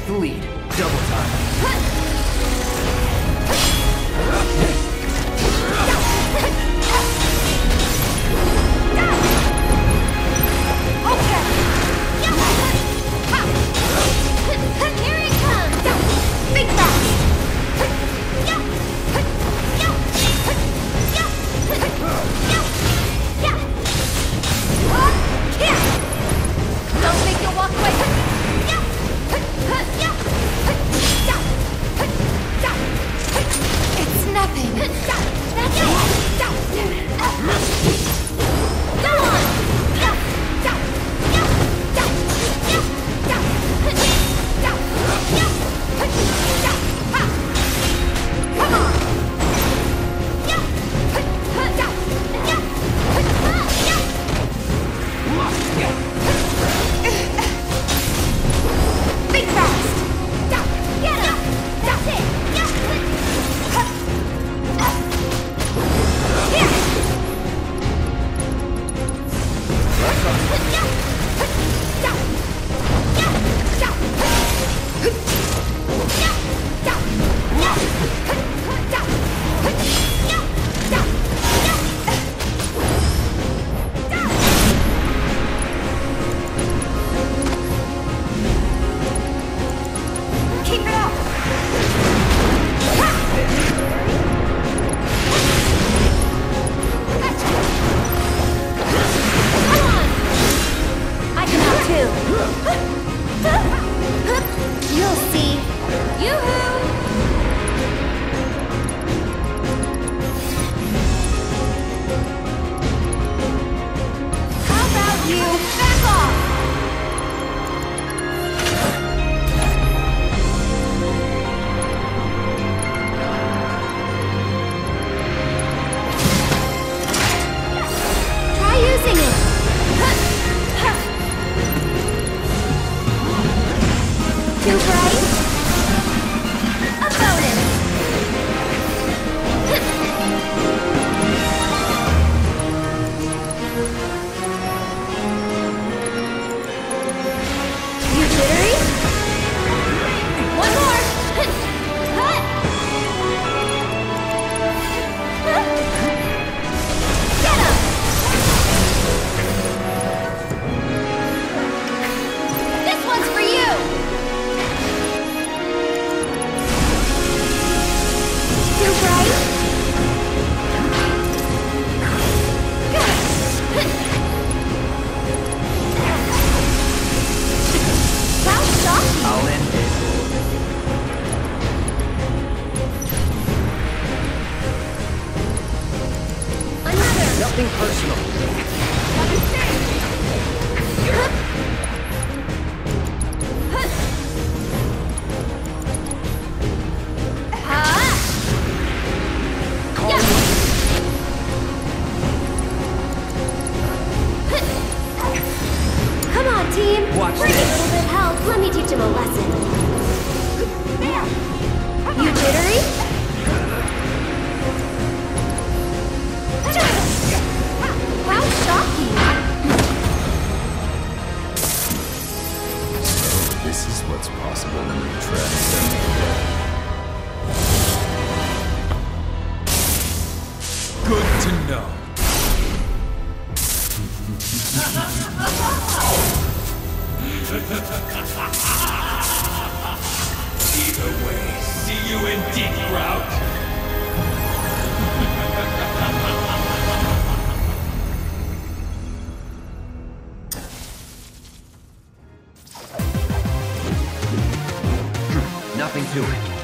the lead. Double time. Here it comes! Big blast! Don't think you'll walk away! It's nothing! Go on! Come on! Big fast! Get up! That's it! Here! Keep it up! Come on! I can help too. You'll see. Yoo-hoo! How about you back off? Try using it. Too bright? A bonus. You jittery? One more. Get up! This one's for you! Too bright? How shocking! I'll end it. Another! Nothing personal. Come on, team! Watch Bring this. a little bit of help. Let me teach him a lesson. You jittery? How shocking! This is what's possible when you transcend the world. Good to know. Either way, see you in deep grout. Nothing to it.